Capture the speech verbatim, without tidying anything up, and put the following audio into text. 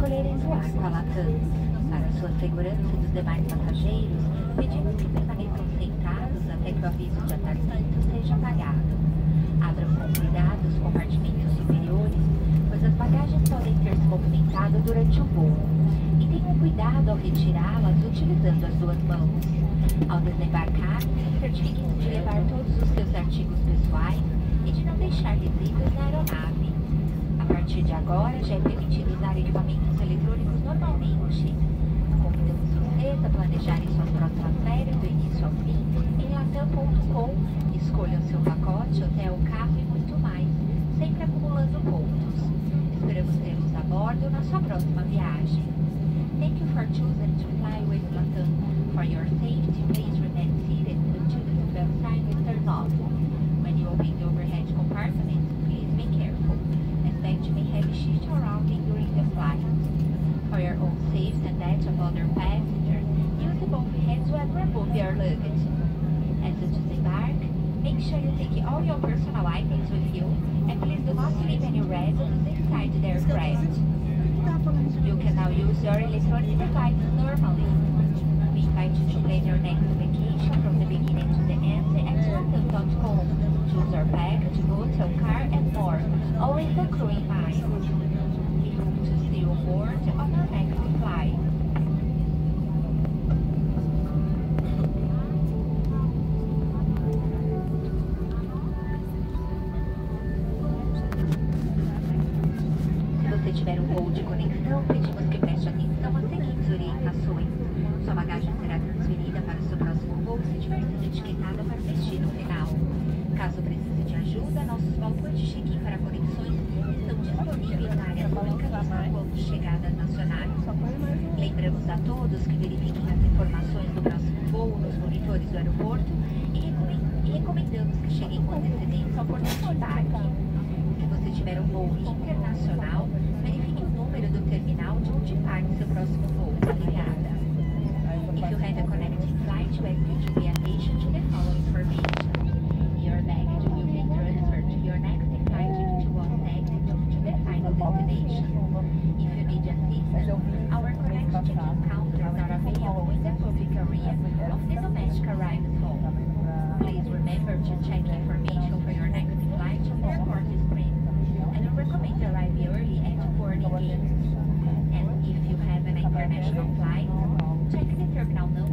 escolherem voar com a Latam. Para sua segurança e dos demais passageiros, pedimos que permaneçam sentados até que o aviso de atargamento seja apagado. Abram com cuidado os compartimentos superiores, pois as bagagens podem ter se movimentado durante o voo. E tenham cuidado ao retirá-las utilizando as duas mãos. Ao desembarcar, certifiquem-se de levar todos os seus artigos pessoais e de não deixar resíduos na aeronave. A partir de agora, já é permitido usar equipamentos eletrônicos normalmente. Convidamos vocês a planejarem suas próximas férias do início ao fim em latam ponto com. Escolham seu pacote, hotel, carro e muito mais, sempre acumulando pontos. Esperamos tê-los a bordo na sua próxima viagem. Thank you for choosing to fly with Latam. For your safety, please remain seated until the seatbelt sign is turned off. When you open the overhead compartment, please be careful. Expect to be heavy shift surrounding during the flight. For your own safety and that of other passengers, use the both hands when remove your luggage. As you disembark, make sure you take all your personal items with you and please do not leave any residues inside the aircraft. You can now use your electronic devices normally. We invite you to plan your next vacation from the beginning to the end at latam dot com. Choose your package, hotel, car, and more, always the crew in mind. We hope to see you aboard on our next flight. Se tiver um voo de conexão, pedimos que preste atenção às seguintes orientações. Sua bagagem será transferida para o seu próximo voo se tiver sido etiquetada para o destino final. Caso precise de ajuda, nossos balcões de check-in para conexões estão disponíveis na área pública dos balcões de chegadas nacionais. Lembramos a todos que verifiquem as informações do próximo voo nos monitores do aeroporto e recomendamos que cheguem com antecedência ao portão de embarque. Se você tiver um voo internacional, verifique o número do terminal de onde parte seu próximo voo. Obrigada. If you had a connecting flight, we ask you to pay attention to the following information. Your baggage will be transferred to your next flight to one exit to the final destination. If you need assistance, our connect check-in counters are available in the public area of the domestic arrivals hall. Please remember to check information for your next flight on the airport screen, and we recommend arrive early at boarding gates. And if you have an international flight, check the terminal number